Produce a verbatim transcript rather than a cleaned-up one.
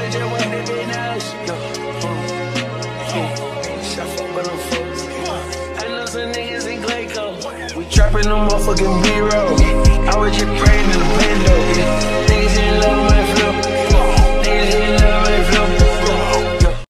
we just went to big nice. I know some niggas in Glayco. We trapping them motherfucking B-roll. I was just praying in the window.